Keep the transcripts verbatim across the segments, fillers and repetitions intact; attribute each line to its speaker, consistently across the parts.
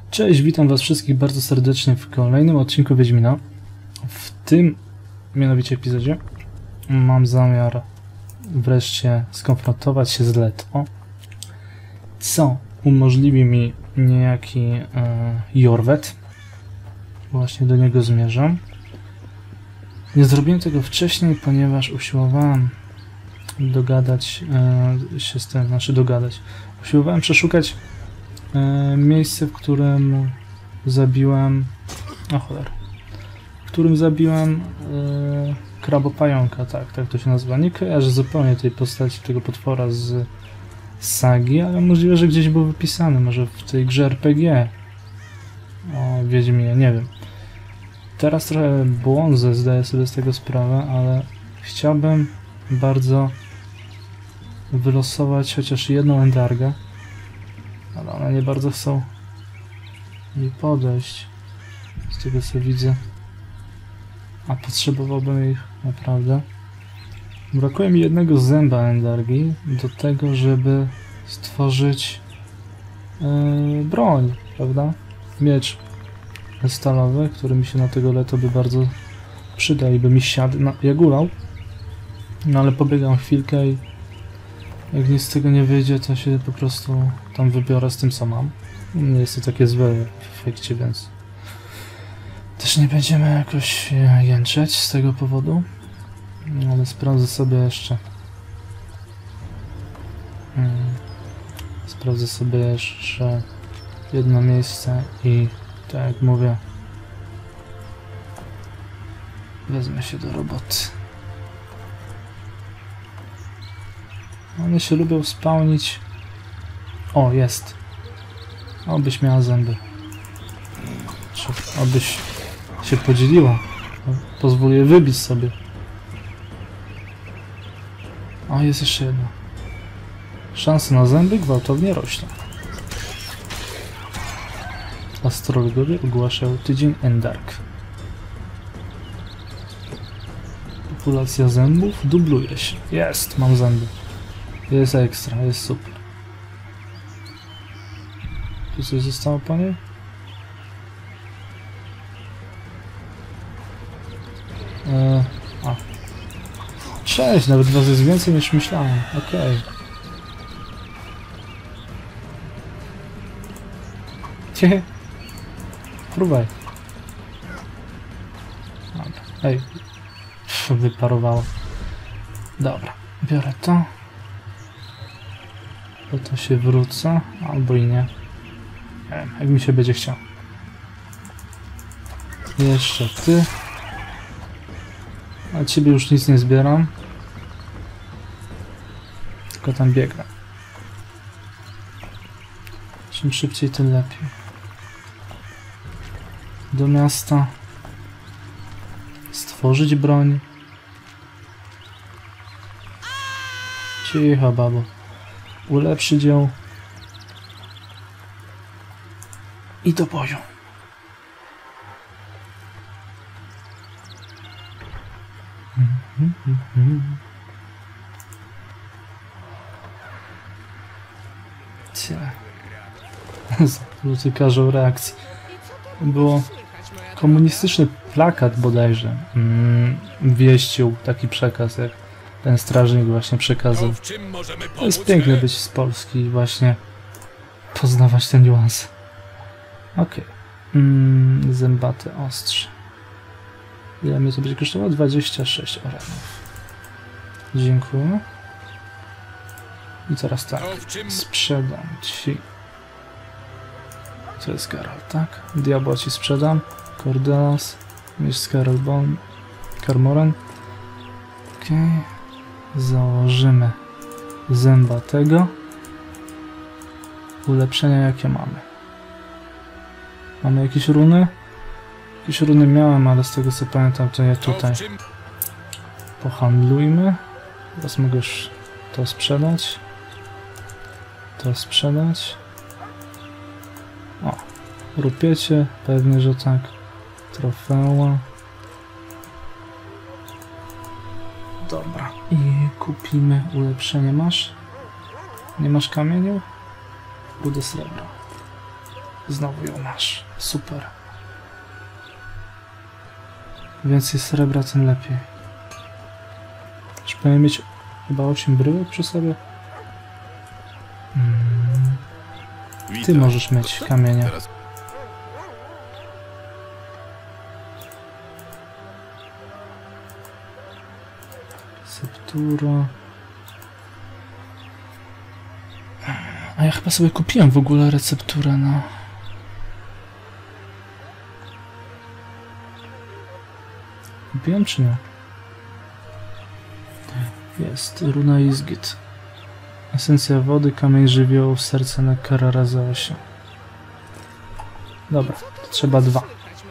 Speaker 1: Cześć, witam was wszystkich bardzo serdecznie w kolejnym odcinku Wiedźmina. W tym mianowicie epizodzie mam zamiar wreszcie skonfrontować się z Leto, co umożliwi mi niejaki e, Jorwet. Właśnie do niego zmierzam. Nie zrobiłem tego wcześniej, ponieważ usiłowałem dogadać e, się z tym, znaczy dogadać. Usiłowałem przeszukać e, miejsce, w którym zabiłem... O cholera. W którym zabiłem e, krabopająka, tak, tak to się nazywa. Nie kojarzę zupełnie tej postaci, tego potwora z sagi, ale możliwe, że gdzieś był wypisany, może w tej grze R P G. O Wiedźminie, nie wiem. Teraz trochę błądzę, zdaję sobie z tego sprawę, ale chciałbym bardzo wylosować chociaż jedną endargę, ale one nie bardzo chcą mi podejść, z tego co widzę, a potrzebowałbym ich naprawdę. Brakuje mi jednego zęba endargi do tego, żeby stworzyć yy, broń, prawda? Miecz stalowy, który mi się na tego Leto by bardzo przyda i by mi siadł, na, jak ulał. No ale pobiegam chwilkę i jak nic z tego nie wyjdzie, to się po prostu tam wybiorę z tym, co mam. Nie jest to takie złe w efekcie, więc też nie będziemy jakoś jęczeć z tego powodu. No, ale sprawdzę sobie jeszcze. Hmm. Sprawdzę sobie jeszcze jedno miejsce i tak jak mówię, wezmę się do roboty. One się lubią spełnić. O, jest. Obyś miała zęby. Czy obyś się podzieliła. Pozwól je wybić sobie. O, jest jeszcze jedno. Szanse na zęby gwałtownie rośną. Astrologowie ogłaszają tydzień Endark. Populacja zębów dubluje się. Jest, mam zęby. Jest ekstra, jest super. Tu coś zostało, panie? Eee, a. Cześć, nawet was jest więcej niż myślałem. Okej. Okay. Próbaj. Dobra. Ej. Wyparowało. Dobra. Biorę to. Po to się wrócę. Albo i nie. Nie wiem, jak mi się będzie chciał. Jeszcze ty. A ciebie już nic nie zbieram. Tylko tam biegnę. Czym szybciej, tym lepiej. Do miasta. Stworzyć broń. Cicho, babo. Ulepszyć ją. I do boju. Tyle. Ludzie każą reakcji. Było komunistyczny plakat bodajże. Mm, wieścił taki przekaz, jak ten strażnik właśnie przekazał. To jest piękne być z Polski i właśnie poznawać te niuanse. Okej. Okay. Mm, zębate ostrze. Ile mnie to będzie kosztowało? dwadzieścia sześć orenów. Dziękuję. I teraz tak. Sprzedam ci. To jest Geralt, tak? Diabła ci sprzedam. Cordelas. Miecz z Karolbon. Karmoren. Okej. Okay. Założymy zęba tego. Ulepszenia jakie mamy? Mamy jakieś runy? Jakieś runy miałem, ale z tego co pamiętam, to nie tutaj. Pohandlujmy. Teraz mogę już to sprzedać. To sprzedać. O, rupiecie, pewnie, że tak. Trofeła. Dobra. I kupimy ulepszenie. Masz? Nie masz kamieniu? Rudę srebra. Znowu ją masz. Super. Więcej srebra, tym lepiej. Już powinien mieć chyba osiem bryłek przy sobie. Hmm. Ty możesz mieć kamienie. Septura. A ja chyba sobie kupiłem w ogóle recepturę na... Kupiłem czy nie? Jest, runa Izgit. Esencja wody, kamień żywiołu, serce Nekara razy osiem. Dobra, to trzeba dwa.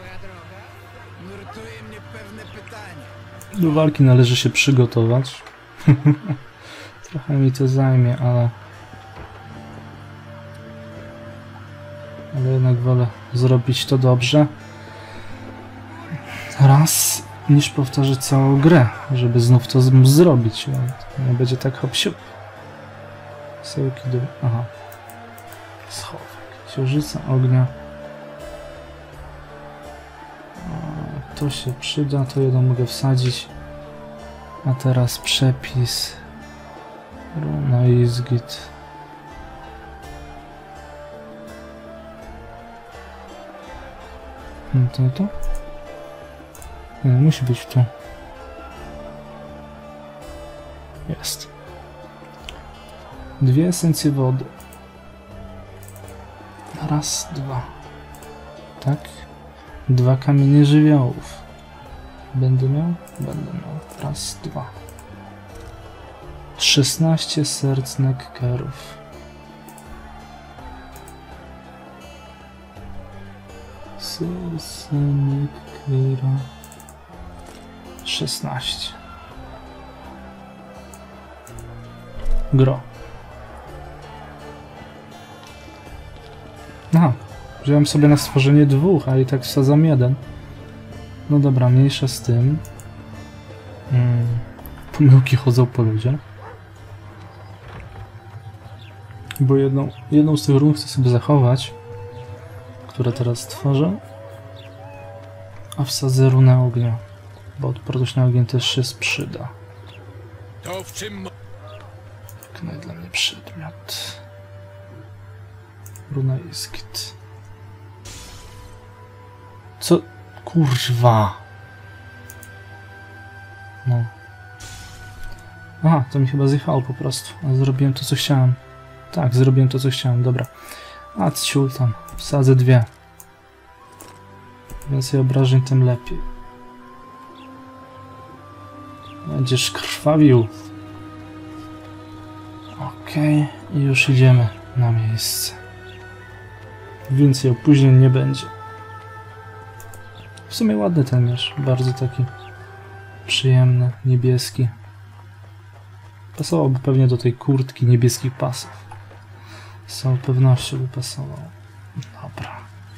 Speaker 1: Do walki należy się przygotować. Trochę mi to zajmie, ale... Ale jednak wolę zrobić to dobrze. Raz, niż powtarzać całą grę, żeby znów to zrobić. Nie będzie tak hop-siup. Sełki do... Aha. Schowek. Księżyca, ognia. A, to się przyda, to jedno mogę wsadzić. A teraz przepis. Runa Izgit. No to to? Nie, musi być tu. Jest. Dwie esencje wody. Raz, dwa. Tak. Dwa kamienie żywiołów. Będę miał? Będę miał. Raz, dwa. Szesnaście serc Nekkerów. Serce Nekkera. szesnaście. Gro. Aha, wziąłem sobie na stworzenie dwóch, a i tak wsadzam jeden. No dobra, mniejsza z tym. Hmm. Pomyłki chodzą po ludziach. Bo jedną, jedną z tych run chcę sobie zachować, które teraz tworzę. A wsadzę runę ognia. Bo odporność na ogień też się sprzyda.
Speaker 2: To w czym...
Speaker 1: Wykonaj dla mnie przedmiot. Runa Izgit. Co? Kurwa. No. Aha, to mi chyba zjechało po prostu. A zrobiłem to, co chciałem. Tak, zrobiłem to, co chciałem. Dobra. A ciul tam. Wsadzę dwie. Więcej obrażeń, tym lepiej. Będziesz krwawił. Okej, okay. I już idziemy na miejsce. Więcej opóźnień nie będzie. W sumie ładny ten miecz. Bardzo taki przyjemny, niebieski. Pasowałby pewnie do tej kurtki niebieskich pasów. Z całą pewnością by pasował. Dobra.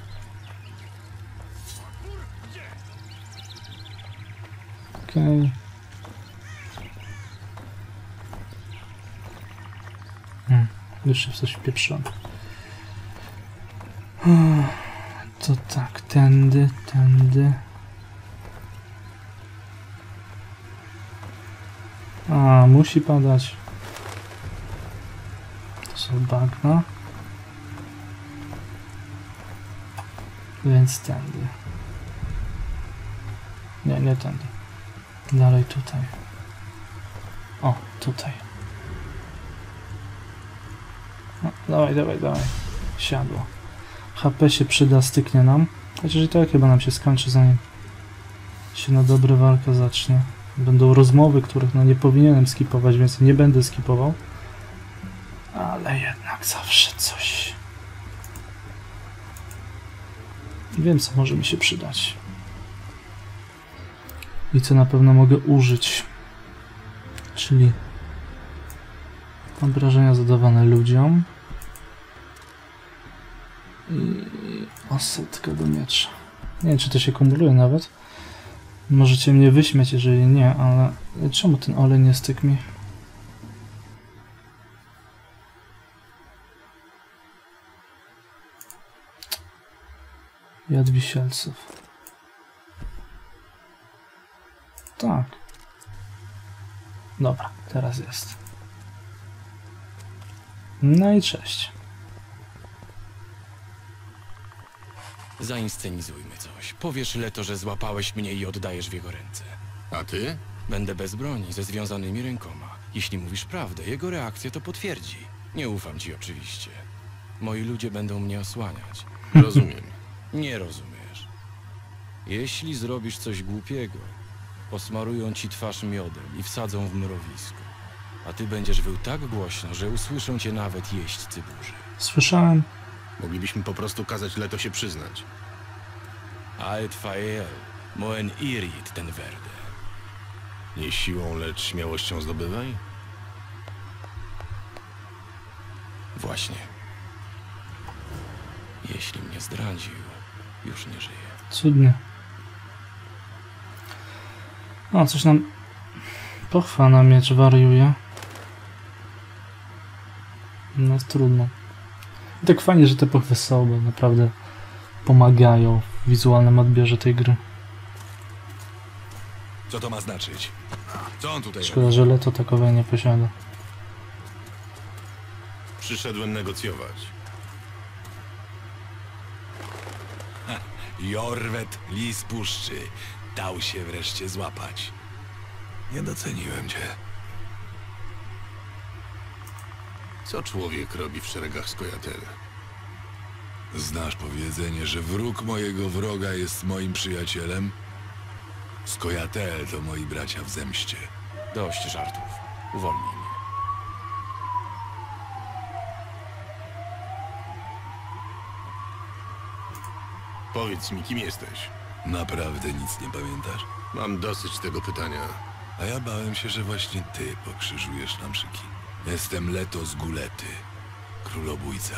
Speaker 1: Okej. Okay. Hmm, jeszcze w coś wpieprzyłem. To tak, tędy, tędy. A, musi padać. To są bagna. Więc tędy. Nie, nie tędy. Dalej tutaj. O, tutaj. No, dawaj, dawaj, dawaj. Siadło. H P się przyda, styknie nam. Chociaż i tak chyba nam się skończy, zanim się na dobre walka zacznie. Będą rozmowy, których no nie powinienem skipować, więc nie będę skipował. Ale jednak zawsze coś. Wiem, co może mi się przydać. I co na pewno mogę użyć. Czyli obrażenia zadawane ludziom. I osetka do miecza. Nie wiem, czy to się kumuluje nawet. Możecie mnie wyśmiać, jeżeli nie, ale czemu ten olej nie stykł mi? I od wisielców. Tak. Dobra, teraz jest. No i cześć.
Speaker 2: Zainscenizujmy coś. Powiesz Leto, że złapałeś mnie i oddajesz w jego ręce.
Speaker 3: A ty?
Speaker 2: Będę bez broni, ze związanymi rękoma. Jeśli mówisz prawdę, jego reakcja to potwierdzi. Nie ufam ci oczywiście. Moi ludzie będą mnie osłaniać.
Speaker 3: Rozumiem.
Speaker 2: Nie rozumiesz. Jeśli zrobisz coś głupiego, posmarują ci twarz miodem i wsadzą w mrowisko. A ty będziesz wył tak głośno, że usłyszą cię nawet jeźdźcy burzy.
Speaker 1: Słyszałem.
Speaker 3: Moglibyśmy po prostu kazać Leto się przyznać.
Speaker 2: Aet fael, moen irit ten verde.
Speaker 3: Nie siłą, lecz śmiałością zdobywaj?
Speaker 2: Właśnie. Jeśli mnie zdradził, już nie żyje.
Speaker 1: Cudnie. O, coś nam... Pochwa na miecz wariuje. No trudno. I tak fajnie, że te pochwy są, bo naprawdę pomagają w wizualnym odbiorze tej gry.
Speaker 4: Co to ma znaczyć? Co on tutaj robi?
Speaker 1: Szkoda, że Leto takowej nie posiada.
Speaker 3: Przyszedłem negocjować.
Speaker 4: Jorwet, lis puszczy. Dał się wreszcie złapać. Nie doceniłem cię.
Speaker 3: Co człowiek robi w szeregach Skojatel?
Speaker 4: Znasz powiedzenie, że wróg mojego wroga jest moim przyjacielem? Skojatel to moi bracia w zemście.
Speaker 2: Dość żartów. Uwolnij mnie.
Speaker 3: Powiedz mi, kim jesteś?
Speaker 4: Naprawdę nic nie pamiętasz?
Speaker 3: Mam dosyć tego pytania.
Speaker 4: A ja bałem się, że właśnie ty pokrzyżujesz nam szyki. Jestem Leto z Gulety, królobójca.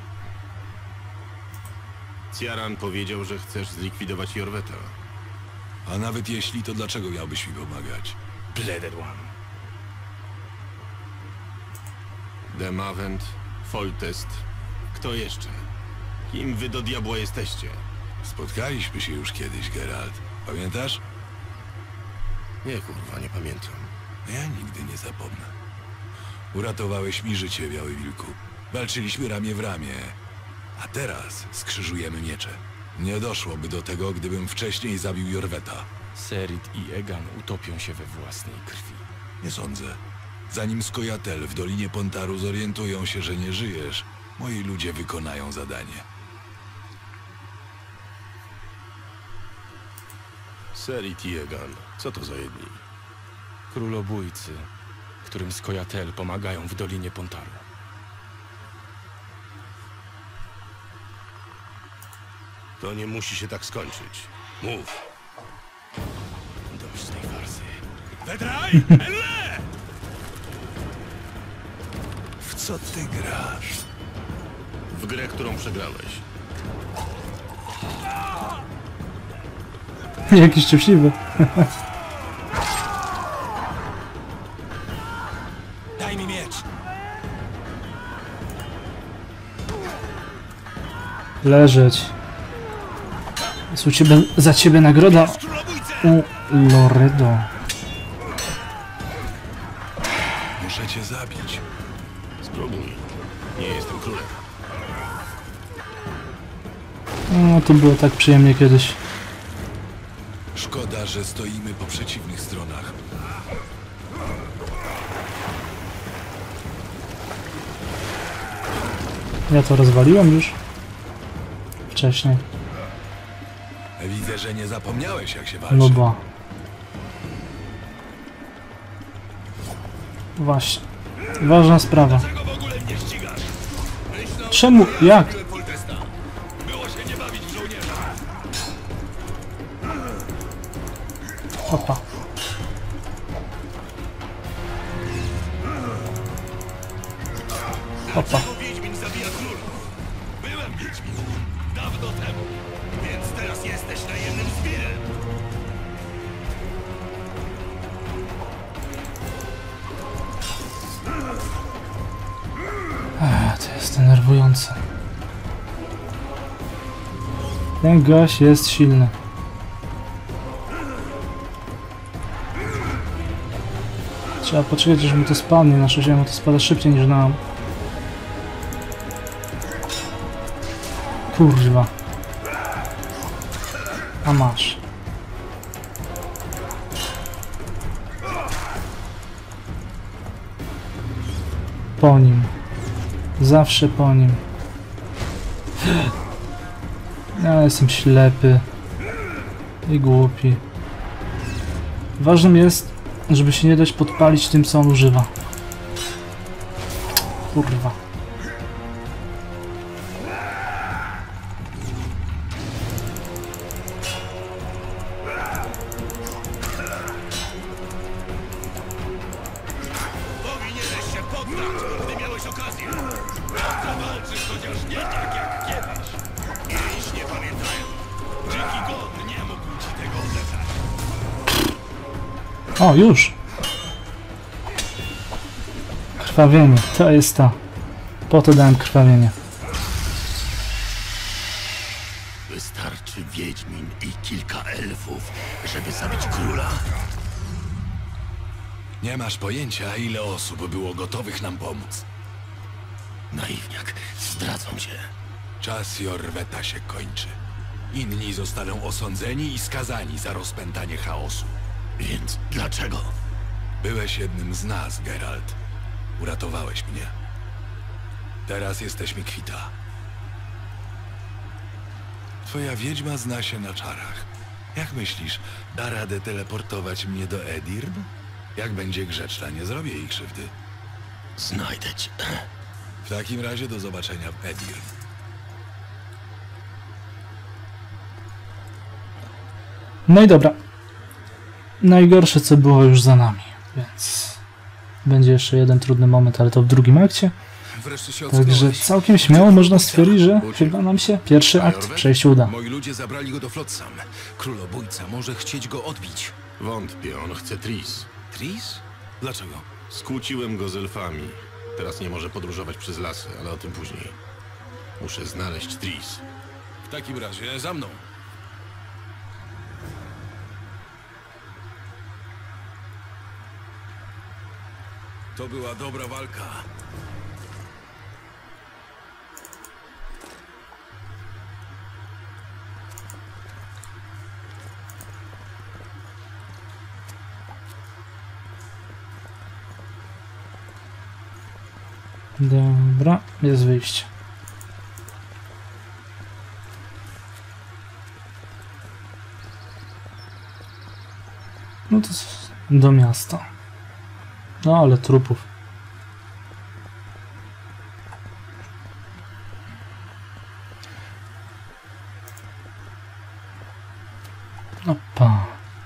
Speaker 3: Ciaran powiedział, że chcesz zlikwidować Jorweta.
Speaker 4: A nawet jeśli, to dlaczego miałbyś mi pomagać?
Speaker 2: Bladed One.
Speaker 3: Demavent, Foltest. Kto jeszcze? Kim wy do diabła jesteście?
Speaker 4: Spotkaliśmy się już kiedyś, Geralt. Pamiętasz?
Speaker 3: Nie, kurwa, nie pamiętam.
Speaker 4: Ja nigdy nie zapomnę. Uratowałeś mi życie, Biały Wilku. Walczyliśmy ramię w ramię. A teraz skrzyżujemy miecze. Nie doszłoby do tego, gdybym wcześniej zabił Jorweta.
Speaker 2: Serit i Egan utopią się we własnej krwi.
Speaker 4: Nie sądzę. Zanim Skojatel w Dolinie Pontaru zorientują się, że nie żyjesz, moi ludzie wykonają zadanie.
Speaker 3: Serit i Egan. Co to za jedni?
Speaker 2: Królobójcy, którym Skojatel pomagają w Dolinie Pontaru.
Speaker 3: To nie musi się tak skończyć. Mów.
Speaker 2: Dość tej farsy.
Speaker 4: Wedraj! Elle! W co ty grasz?
Speaker 3: W grę, którą przegrałeś.
Speaker 1: Jakiś szczęśliwy.
Speaker 4: Daj mi miecz!
Speaker 1: Leżeć. Jest u ciebie, za ciebie nagroda u Loredo.
Speaker 4: Muszę cię zabić.
Speaker 3: Spróbuj. Nie jestem królem.
Speaker 1: No, to było tak przyjemnie kiedyś.
Speaker 4: Szkoda, że stoimy po przeciwnych stronach.
Speaker 1: Ja to rozwaliłem już wcześniej.
Speaker 4: Widzę, że nie zapomniałeś, jak się walczy.
Speaker 1: No ba. Właśnie. Ważna sprawa.
Speaker 4: Czego w ogóle mnie ścigasz? Myślał,
Speaker 1: Czemu? Jak?
Speaker 4: że Foltesta. Było się nie bawić w żołnierza.
Speaker 1: Opa. Opa.
Speaker 4: Wiedźmin zabija królów. Byłem Wiedźmin. Dawno temu. Więc teraz jesteś najemnym zbirem.
Speaker 1: Ech, to jest denerwujące. Ten gość jest silny. Trzeba poczekać, aż mu to spadnie. Na szczęście mu to spada szybciej niż nam. Kurwa. A masz. Po nim. Zawsze po nim. Ja jestem ślepy. I głupi. Ważnym jest, żeby się nie dać podpalić tym, co on używa. Kurwa.
Speaker 3: Powinieneś się poddać, gdy miałeś okazję. Zawalczysz chociaż nie tak jak kiedyś. Mięśnie pamiętają. Dziki God nie mógł ci tego odebrać.
Speaker 1: O, już! Krwawienie, to jest ta. Po to dałem krwawienie.
Speaker 3: Wystarczy wiedźmin i kilka elfów, żeby zabić króla.
Speaker 4: Nie masz pojęcia, ile osób było gotowych nam pomóc.
Speaker 3: Naiwniak, zdradzą cię.
Speaker 4: Czas Jorweta się kończy. Inni zostaną osądzeni i skazani za rozpętanie chaosu.
Speaker 3: Więc dlaczego?
Speaker 4: Byłeś jednym z nas, Geralt. Uratowałeś mnie. Teraz jesteśmy kwita. Twoja wiedźma zna się na czarach. Jak myślisz, da radę teleportować mnie do Edirn? Jak będzie grzeczna, nie zrobię jej krzywdy.
Speaker 3: Znajdę cię.
Speaker 4: W takim razie do zobaczenia w Edirn.
Speaker 1: No i dobra. Najgorsze, co było, już za nami, więc będzie jeszcze jeden trudny moment, ale to w drugim akcie.
Speaker 4: Wreszcie się
Speaker 1: Także
Speaker 4: ocknąłeś.
Speaker 1: całkiem śmiało można stwierdzić, że chyba nam się pierwszy akt przejść uda.
Speaker 3: Moi ludzie zabrali go do Flotsam. Królobójca może chcieć go odbić.
Speaker 5: Wątpię, on chce Tris.
Speaker 3: Tris? Dlaczego?
Speaker 5: Skłóciłem go z elfami. Teraz nie może podróżować przez lasy, ale o tym później. Muszę znaleźć Tris.
Speaker 4: W takim razie za mną. To była dobra walka.
Speaker 1: Dobra, jest wyjście. No to z- do miasta. No ale trupów. Opa.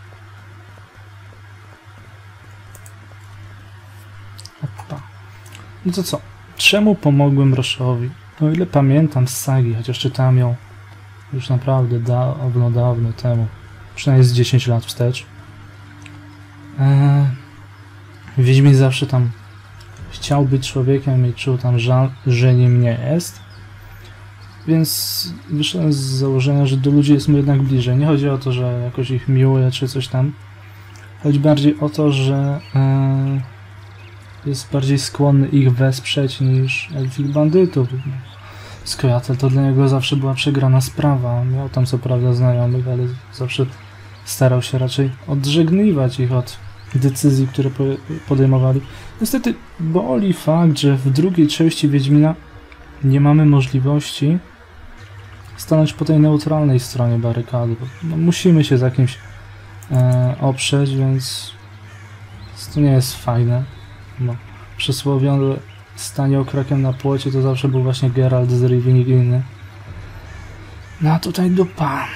Speaker 1: Opa. No to co? Czemu pomogłem Roszowi? O ile pamiętam z sagi, chociaż czytałem ją już naprawdę dawno, dawno temu. Przynajmniej z dziesięć lat wstecz. Eee, Wiedźmin zawsze tam chciał być człowiekiem i czuł tam żal, że nim nie jest. Więc wyszedłem z założenia, że do ludzi jest mu jednak bliżej. Nie chodzi o to, że jakoś ich miłuje czy coś tam. Chodzi bardziej o to, że eee, jest bardziej skłonny ich wesprzeć niż elfich bandytów. Skojatel to dla niego zawsze była przegrana sprawa. Miał tam co prawda znajomych, ale zawsze starał się raczej odżegnywać ich od decyzji, które podejmowali. Niestety boli fakt, że w drugiej części Wiedźmina nie mamy możliwości stanąć po tej neutralnej stronie barykady. Bo no, musimy się za kimś e, oprzeć, więc to nie jest fajne. No, przysłowiowe stanie okrakiem na płocie to zawsze był właśnie Geralt z Rivii, nikt inny. No a tutaj dupa.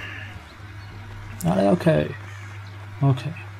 Speaker 1: Ale okej. Okay. Okej. Okay.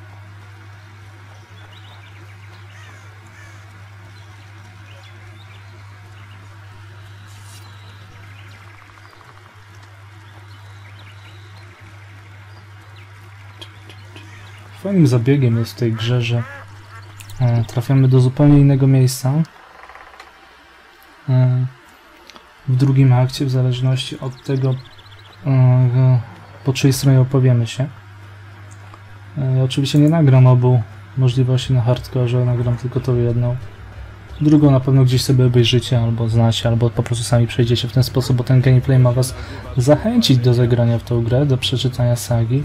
Speaker 1: Fajnym zabiegiem jest w tej grze, że e, trafiamy do zupełnie innego miejsca e, w drugim akcie, w zależności od tego, e, po czyjej stronie opowiemy się. E, oczywiście nie nagram obu możliwości na hardkorze, nagram tylko tą jedną. Drugą na pewno gdzieś sobie obejrzycie, albo znacie, albo po prostu sami przejdziecie w ten sposób, bo ten gameplay ma was zachęcić do zagrania w tą grę, do przeczytania sagi.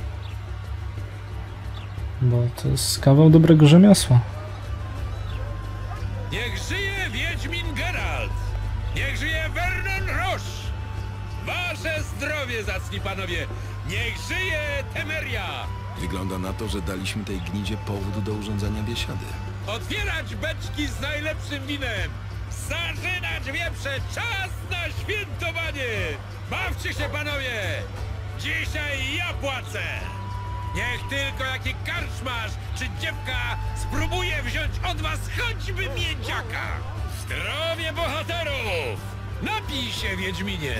Speaker 1: Bo to jest kawał dobrego rzemiosła.
Speaker 3: Niech żyje Wiedźmin Geralt! Niech żyje Vernon Roche! Wasze zdrowie zacni panowie! Niech żyje Temeria!
Speaker 4: Wygląda na to, że daliśmy tej gnidzie powód do urządzenia biesiady.
Speaker 3: Otwierać beczki z najlepszym winem! Zarzynać wieprze! Czas na świętowanie! Bawcie się panowie! Dzisiaj ja płacę! Niech tylko jaki karczmarz czy dziewka spróbuje wziąć od was choćby miedziaka! Zdrowie bohaterów! Napij się, Wiedźminie!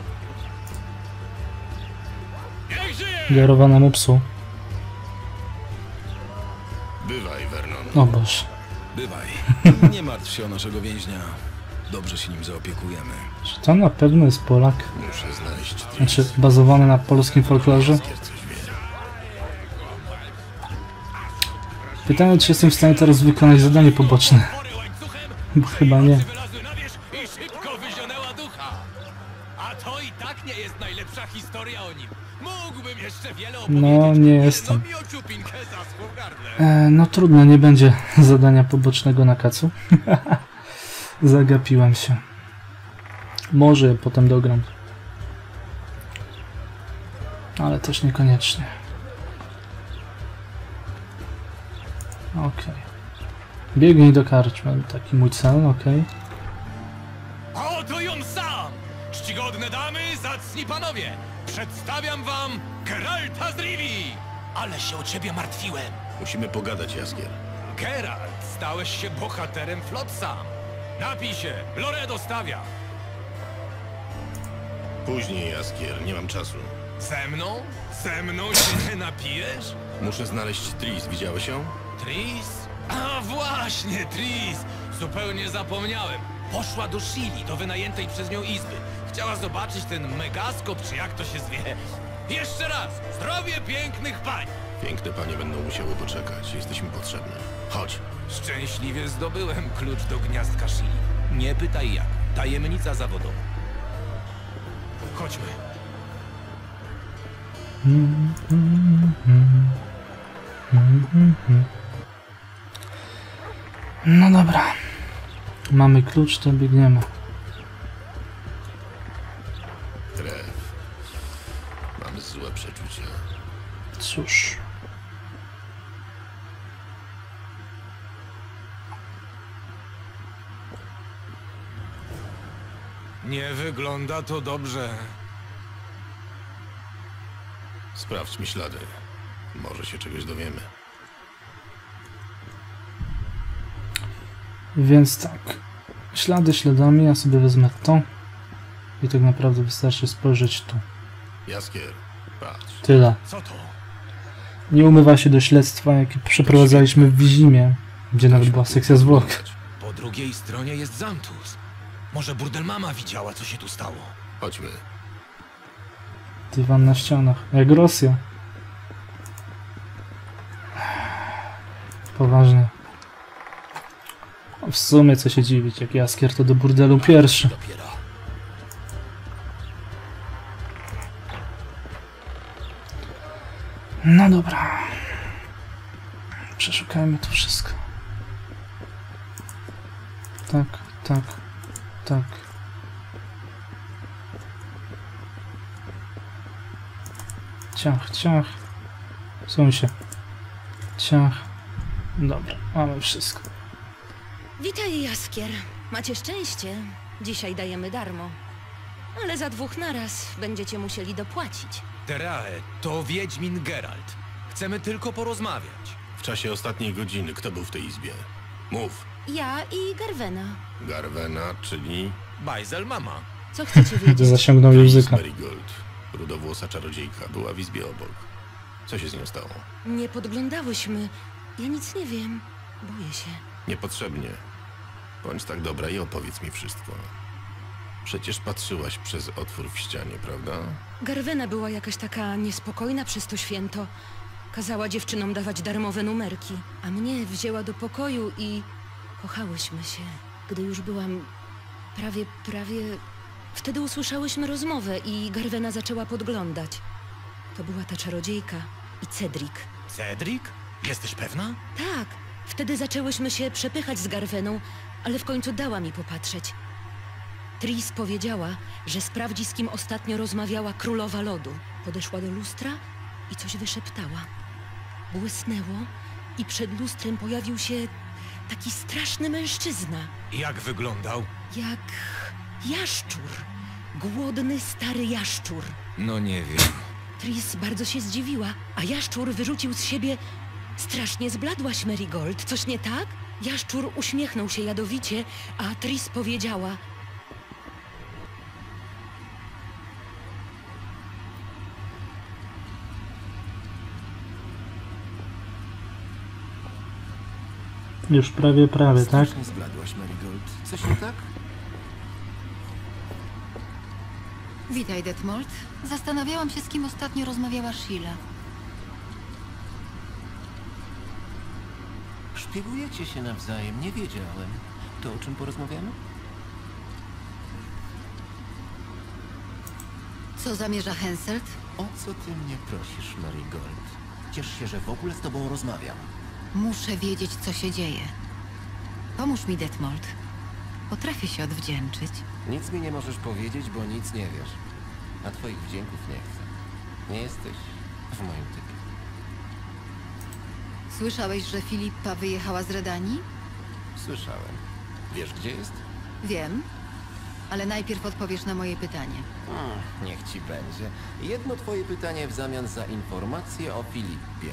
Speaker 3: Niech żyje!
Speaker 1: Darowanemu psu.
Speaker 5: Bywaj, Vernon.
Speaker 1: O Boże.
Speaker 4: Bywaj. Nie martw się o naszego więźnia. Dobrze się nim zaopiekujemy.
Speaker 1: Czy to na pewno jest Polak?
Speaker 5: Muszę znaleźć Tris.
Speaker 1: Znaczy, bazowany na polskim folklorze?
Speaker 5: Jaskier coś wie.
Speaker 1: Pytanie, czy jestem w stanie teraz wykonać zadanie poboczne.
Speaker 3: Pory łańcuchem,
Speaker 1: Bo chyba nie.
Speaker 3: wylazły na wierzch i szybko wyzionęła ducha. A to i tak nie jest najlepsza historia o nim. Mógłbym jeszcze wiele opowiedzieć.
Speaker 1: No, nie jestem.
Speaker 3: Jedno mi ociupinkę zaschło w gardle.
Speaker 1: E, no trudno, nie będzie zadania pobocznego na kacu. Zagapiłem się. Może potem dogram. Ale też niekoniecznie. Okej. Okay. Biegnij do karczmy, taki mój cel, okej.
Speaker 3: A oto ją sam! Czcigodne damy, zacni panowie! Przedstawiam wam Geralta z Rivii! Ale się o ciebie martwiłem.
Speaker 5: Musimy pogadać, Jaskier.
Speaker 3: Geralt, stałeś się bohaterem Flotsam. Napij się, Loredo stawia.
Speaker 5: Później, Jaskier, nie mam czasu.
Speaker 3: Ze mną? Ze mną się nie napijesz?
Speaker 5: Muszę znaleźć Tris, widziałeś ją?
Speaker 3: Tris? A właśnie, Tris! Zupełnie zapomniałem. Poszła do Shili, do wynajętej przez nią izby. Chciała zobaczyć ten megaskop, czy jak to się zwie. Jeszcze raz, zdrowie pięknych pań!
Speaker 5: Piękne panie będą musiały poczekać. Jesteśmy potrzebni. Chodź.
Speaker 3: Szczęśliwie zdobyłem klucz do gniazdka Shili. Nie pytaj jak. Tajemnica zawodowa. Chodźmy.
Speaker 1: No dobra. Mamy klucz, to biegniemy.
Speaker 5: Krew. Mam złe przeczucia.
Speaker 1: Cóż.
Speaker 3: Nie wygląda to dobrze.
Speaker 5: Sprawdźmy ślady. Może się czegoś dowiemy.
Speaker 1: Więc tak. Ślady śladami, ja sobie wezmę to. I tak naprawdę wystarczy spojrzeć tu.
Speaker 5: Jaskier, patrz.
Speaker 1: Tyle.
Speaker 3: Co to?
Speaker 1: Nie umywa się do śledztwa, jakie przeprowadzaliśmy w Wizimie, gdzie nawet była sekcja zwłok.
Speaker 3: Po drugiej stronie jest Zantus. Może burdelmama widziała, co się tu stało.
Speaker 5: Chodźmy.
Speaker 1: Dywan na ścianach. Jak Rosja. Poważnie. W sumie co się dziwić, jak Jaskier to do burdelu pierwszy.
Speaker 3: Dopiero.
Speaker 1: No dobra. Przeszukajmy to wszystko. Tak, tak, tak. Ciach, ciach. Są się. Ciach. Dobra, mamy wszystko.
Speaker 6: Witaj, Jaskier. Macie szczęście. Dzisiaj dajemy darmo. Ale za dwóch naraz będziecie musieli dopłacić.
Speaker 3: Terae, to Wiedźmin Geralt. Chcemy tylko porozmawiać.
Speaker 5: W czasie ostatniej godziny kto był w tej izbie? Mów.
Speaker 6: Ja i Garwena.
Speaker 5: Garwena, czyli...
Speaker 3: Bajzel mama.
Speaker 6: Co chcecie
Speaker 1: Gdy
Speaker 6: wiedzieć?
Speaker 1: zasięgnął
Speaker 5: Tris
Speaker 1: języka.
Speaker 5: Marigold. Rudowłosa czarodziejka. Była w izbie obok. Co się z nią stało?
Speaker 6: Nie podglądałyśmy. Ja nic nie wiem. Boję się.
Speaker 5: Niepotrzebnie. Bądź tak dobra i opowiedz mi wszystko. Przecież patrzyłaś przez otwór w ścianie, prawda?
Speaker 6: Garwena była jakaś taka niespokojna przez to święto. Kazała dziewczynom dawać darmowe numerki, a mnie wzięła do pokoju i kochałyśmy się. Gdy już byłam prawie, prawie... Wtedy usłyszałyśmy rozmowę i Garwena zaczęła podglądać. To była ta czarodziejka i Cedric.
Speaker 3: Cedric? Jesteś pewna?
Speaker 6: Tak, wtedy zaczęłyśmy się przepychać z Garweną, ale w końcu dała mi popatrzeć. Tris powiedziała, że sprawdzi, z kim ostatnio rozmawiała królowa lodu. Podeszła do lustra i coś wyszeptała. Błysnęło i przed lustrem pojawił się taki straszny mężczyzna.
Speaker 3: Jak wyglądał?
Speaker 6: Jak jaszczur. Głodny, stary jaszczur.
Speaker 2: No nie wiem.
Speaker 6: Tris bardzo się zdziwiła, a jaszczur wyrzucił z siebie... Strasznie zbladłaś, Marigold, coś nie tak? Jaszczur uśmiechnął się jadowicie, a Tris powiedziała...
Speaker 1: Już prawie, prawie, tak?
Speaker 7: Strasznie zbladłaś, Marigold. Coś nie tak?
Speaker 8: Witaj, Detmold. Zastanawiałam się, z kim ostatnio rozmawiała Sheila.
Speaker 7: Szpiegujecie się nawzajem, nie wiedziałem. To o czym porozmawiamy?
Speaker 8: Co zamierza Henselt?
Speaker 7: O co ty mnie prosisz, Marigold? Ciesz się, że w ogóle z tobą rozmawiam.
Speaker 8: Muszę wiedzieć, co się dzieje. Pomóż mi, Detmold. Potrafię się odwdzięczyć.
Speaker 7: Nic mi nie możesz powiedzieć, bo nic nie wiesz. A twoich wdzięków nie chcę. Nie jesteś w moim typie.
Speaker 8: Słyszałeś, że Filipa wyjechała z Redanii?
Speaker 7: Słyszałem. Wiesz, gdzie jest?
Speaker 8: Wiem, ale najpierw odpowiesz na moje pytanie.
Speaker 7: Hmm, niech ci będzie. Jedno twoje pytanie w zamian za informację o Filipie.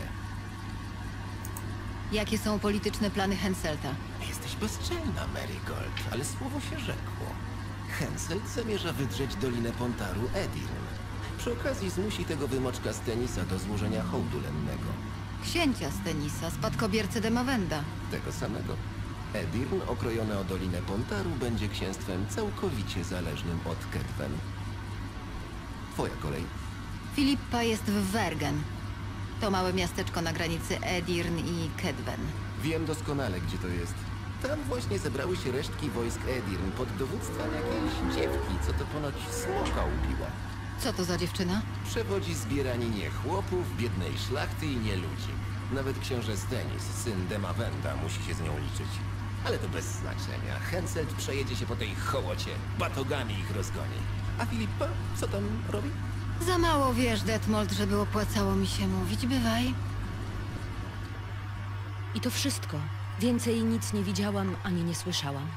Speaker 8: Jakie są polityczne plany Henselta?
Speaker 7: Jesteś bezczelna, Marigold, ale słowo się rzekło. Henselt zamierza wydrzeć Dolinę Pontaru Edirn. Przy okazji zmusi tego wymoczka z Tenisa do złożenia hołdu lennego.
Speaker 8: Księcia z Tenisa, spadkobiercę Demawenda.
Speaker 7: Tego samego. Edirn, okrojone o Dolinę Pontaru, będzie księstwem całkowicie zależnym od Kedwen. Twoja kolej.
Speaker 8: Filipa jest w Wergen. To małe miasteczko na granicy Edirn i Kedwen.
Speaker 7: Wiem doskonale, gdzie to jest. Tam właśnie zebrały się resztki wojsk Edirn pod dowództwem jakiejś dziewki, co to ponoć smoka ubiła.
Speaker 8: Co to za dziewczyna?
Speaker 7: Przewodzi zbieraninie chłopów, biednej szlachty i nieludzi. Nawet książę Stennis, syn Demawenda, musi się z nią liczyć. Ale to bez znaczenia. Henselt przejedzie się po tej hołocie, batogami ich rozgoni. A Filipa, co tam robi?
Speaker 8: Za mało wiesz, Detmold, żeby opłacało mi się mówić. Bywaj.
Speaker 6: I to wszystko. Więcej nic nie widziałam, ani nie słyszałam.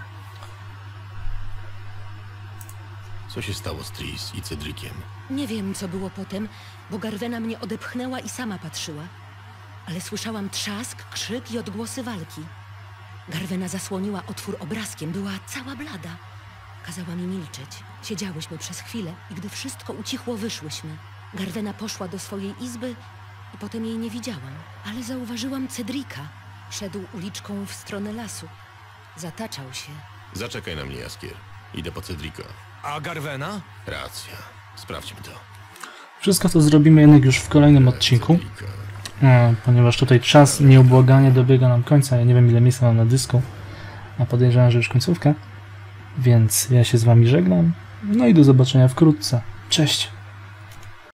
Speaker 5: Co się stało z Tris i Cedriciem?
Speaker 6: Nie wiem, co było potem, bo Garwena mnie odepchnęła i sama patrzyła. Ale słyszałam trzask, krzyk i odgłosy walki. Garwena zasłoniła otwór obrazkiem, była cała blada. Kazała mi milczeć. Siedziałyśmy przez chwilę i gdy wszystko ucichło, wyszłyśmy. Garwena poszła do swojej izby i potem jej nie widziałam. Ale zauważyłam Cedrika. Szedł uliczką w stronę lasu. Zataczał się.
Speaker 5: Zaczekaj na mnie, Jaskier. Idę po Cedrika.
Speaker 3: A Garwena?
Speaker 5: Racja. Sprawdźmy to.
Speaker 1: Wszystko to zrobimy jednak już w kolejnym odcinku,
Speaker 5: Cedrika.
Speaker 1: e, ponieważ tutaj czas nieubłaganie dobiega nam końca. Ja nie wiem, ile miejsca mam na dysku, a podejrzewam, że już końcówkę. Więc ja się z wami żegnam. No i do zobaczenia wkrótce. Cześć!